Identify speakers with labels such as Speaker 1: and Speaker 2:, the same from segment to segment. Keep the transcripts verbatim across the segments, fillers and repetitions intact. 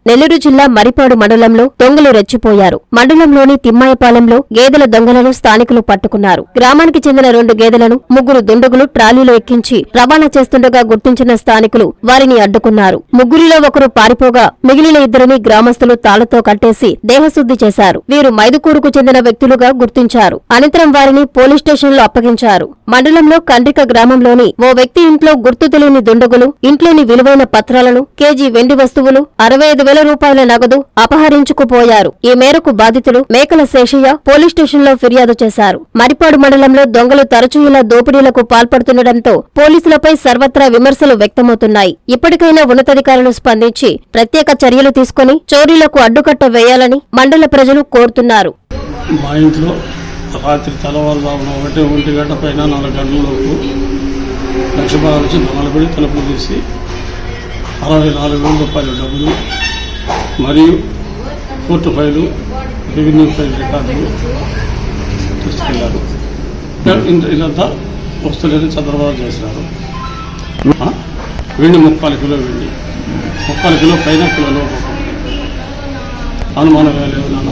Speaker 1: నెల్లూరు జిల్లా మరిపాడు మండలంలో దొంగలు రెచ్చిపోయారు. మండలంలోని తిమ్మాయపాలెంలో గేదెల దొంగలను స్థానికులు పట్టుకున్నారు. గ్రామానికి చెందిన రెండు గేదెలను ముగ్గురు దుండగులు ట్రాలీలో ఎక్కించి రవాణా చేస్తుండగా గుర్తించిన స్థానికులు వారిని అడ్డుకున్నారు. ముగ్గురిలో ఒకరు పారిపోగా మిగిలిన ఇద్దరిని గ్రామస్తులు తాళ్లతో కట్టేసి దేహశుద్ధి చేశారు. వీరు మైదుకూరుకు చెందిన వ్యక్తులుగా గుర్తించారు. అనంతరం వారిని పోలీస్ స్టేషన్లో అప్పగించారు. మండలంలో కండ్రిక గ్రామంలోని ఓ వ్యక్తి ఇంట్లో గుర్తు తెలియని దుండగులు ఇంట్లోని విలువైన పత్రాలను, కేజీ వెండి వస్తువులు, అరవై ఐదు వేల రూపాయల నగదు అపహరించుకుపోయారు. ఈ మేరకు బాధితులు మేకల శేషయ్య పోలీస్ స్టేషన్లో ఫిర్యాదు చేశారు. మరిపాడు మండలంలో దొంగలు తరచూ ఇలా దోపిడీలకు పాల్పడుతుండటంతో పోలీసులపై సర్వత్రా విమర్శలు వ్యక్తమవుతున్నాయి. ఇప్పటికైనా ఉన్నతాధికారులు స్పందించి ప్రత్యేక చర్యలు తీసుకుని చోరీలకు అడ్డుకట్ట వేయాలని మండల ప్రజలు కోరుతున్నారు.
Speaker 2: మా ఇంట్లో రాత్రి తెల్లవారుజామున ఒకటి ఒంటి గంట పైన నాలుగు గంటలలోపు లక్షబాల నుంచి నలభై తలుపులు తీసి అరవై నాలుగు వేల రూపాయల డబ్బులు మరియు కోర్టు ఫైలు, రెవెన్యూ ఫైల్ రికార్డులు తీసుకెళ్లారు. ఇదంతా వస్తువులని చంద్రబాబు చేసినారు. వెండి ముప్పాలు కిలో వెండి ముప్పాలు కిలో పైన కిలో అనుమానం లేదు నాన్న.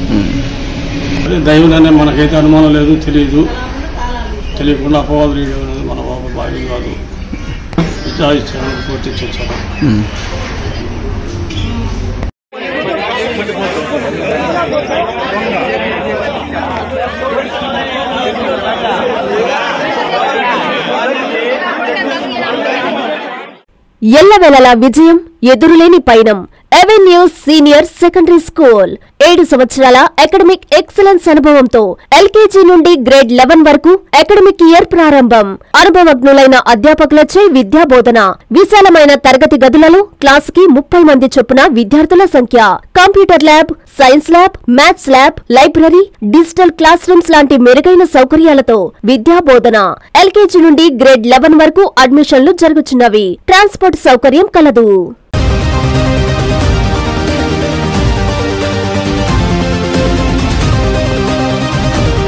Speaker 2: దైవనే మనకైతే అనుమానం లేదు, తెలియదు. తెలియకుండా అపవాదు అనేది మన బాబు బాగా కాదు. ఇచ్చాను పూర్తి ఇచ్చాను.
Speaker 1: ఎల్లవేళలా విజయం, ఎదురులేని పయనం. అవెన్యూ సీనియర్ సెకండరీ స్కూల్ ఏడు సంవత్సరాల అకాడమిక్ ఎక్సలెన్స్ అనుభవంతో ఎల్కేజీ నుండి గ్రేడ్ లెవెన్ వరకు అకాడమిక్ ఇయర్ ప్రారంభం. అనుభవజ్ఞులైన అధ్యాపకులచే విద్యాబోధన. విశాలమైన తరగతి గదులలో క్లాస్ కి ముప్పై మంది చొప్పున విద్యార్థుల సంఖ్య. Computer lab, science lab, maths lab, library, digital classrooms లాంటి మెరుగైన సౌకర్యాలతో విద్యాబోధన. ఎల్కేజీ నుండి గ్రేడ్ లెవెన్ వరకు అడ్మిషన్లు జరుగుతున్నవి. ట్రాన్స్పోర్ట్ సౌకర్యం కలదు.